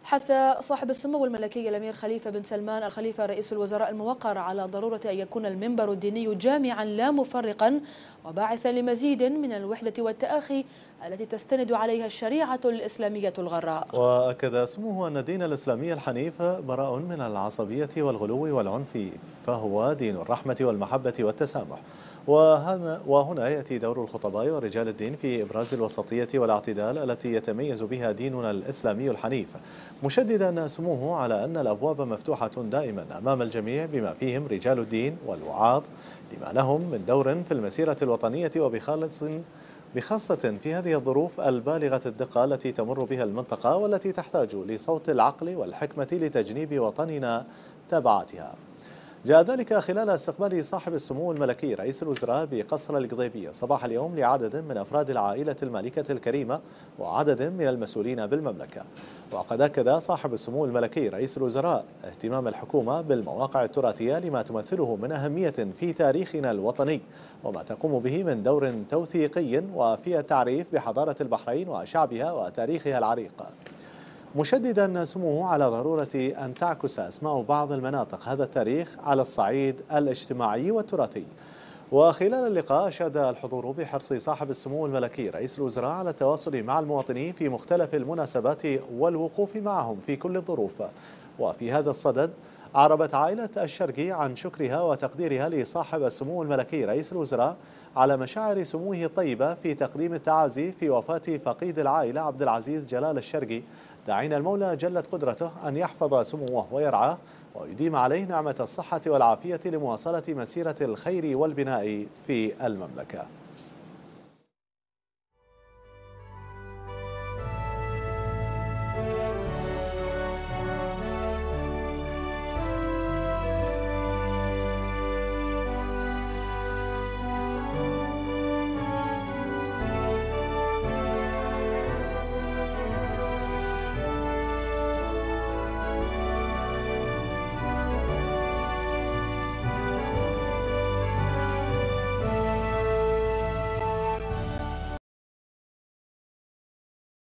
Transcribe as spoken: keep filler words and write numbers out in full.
حث صاحب السمو الملكي الأمير خليفة بن سلمان الخليفة رئيس الوزراء الموقر على ضرورة أن يكون المنبر الديني جامعا لا مفرقا وباعثا لمزيد من الوحدة والتآخي التي تستند عليها الشريعة الإسلامية الغراء. وأكد سموه أن الدين الإسلامي الحنيف براء من العصبية والغلو والعنف، فهو دين الرحمة والمحبة والتسامح. وهنا يأتي دور الخطباء ورجال الدين في إبراز الوسطية والاعتدال التي يتميز بها ديننا الإسلامي الحنيف، مشددا سموه على أن الأبواب مفتوحة دائما أمام الجميع بما فيهم رجال الدين والوعاظ لما لهم من دور في المسيرة الوطنية، وبخالص بخاصة في هذه الظروف البالغة الدقة التي تمر بها المنطقة والتي تحتاج لصوت العقل والحكمة لتجنيب وطننا تبعاتها. جاء ذلك خلال استقبال صاحب السمو الملكي رئيس الوزراء بقصر القضيبية صباح اليوم لعدد من أفراد العائلة المالكة الكريمة وعدد من المسؤولين بالمملكة. وقد أكد صاحب السمو الملكي رئيس الوزراء اهتمام الحكومة بالمواقع التراثية لما تمثله من أهمية في تاريخنا الوطني وما تقوم به من دور توثيقي وفي التعريف بحضارة البحرين وشعبها وتاريخها العريق، مشددا سموه على ضرورة أن تعكس أسماء بعض المناطق هذا التاريخ على الصعيد الاجتماعي والتراثي. وخلال اللقاء أشاد الحضور بحرص صاحب السمو الملكي رئيس الوزراء على التواصل مع المواطنين في مختلف المناسبات والوقوف معهم في كل الظروف. وفي هذا الصدد أعربت عائلة الشرقي عن شكرها وتقديرها لصاحب السمو الملكي رئيس الوزراء على مشاعر سموه الطيبة في تقديم التعازي في وفاة فقيد العائلة عبد العزيز جلال الشرقي، داعين المولى جلت قدرته أن يحفظ سموه ويرعاه ويديم عليه نعمة الصحة والعافية لمواصلة مسيرة الخير والبناء في المملكة.